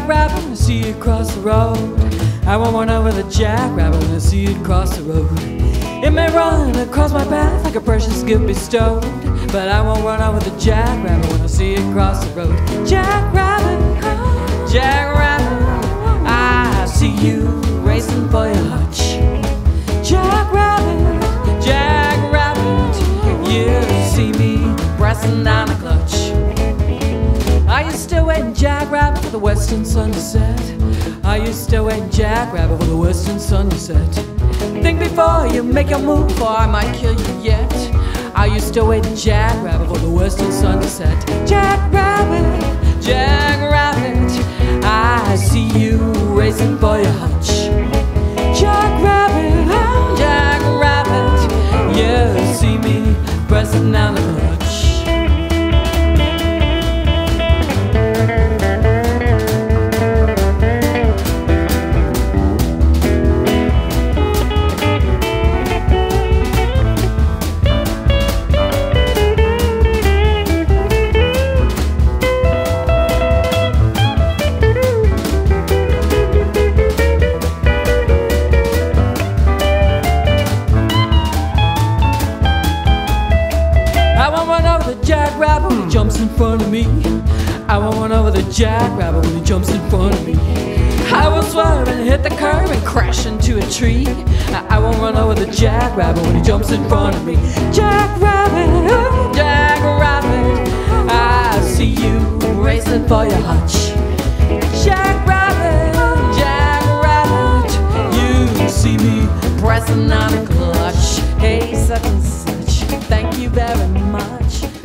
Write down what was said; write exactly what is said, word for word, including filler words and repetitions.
Jackrabbit when I see it cross the road. I won't run over the jackrabbit when I see it cross the road. It may run across my path like a precious gift bestowed, but I won't run over the jackrabbit when I see it cross the road. Jackrabbit, jackrabbit, I see you racing for your hutch. Jackrabbit, jackrabbit, you see me pressing down the clutch. Are you still waiting, jackrabbit, for the western sun to set? Are you still waiting, jackrabbit, for the western sun to set? Think before you make your move, or I might kill you yet. Are you still waiting, jackrabbit, for the western sun to set? Jackrabbit, jackrabbit, I see you racing for your hutch. Jackrabbit, jackrabbit, you see me pressing down the clutch. Jackrabbit when he jumps in front of me. I won't run over the jackrabbit when he jumps in front of me. I will swerve and hit the curb and crash into a tree. I won't run over the jackrabbit when he jumps in front of me. Jackrabbit, oh, jackrabbit, I see you racing for your hutch. Jackrabbit, jackrabbit, you see me pressing on a clutch. Hey, such and such, thank you very much.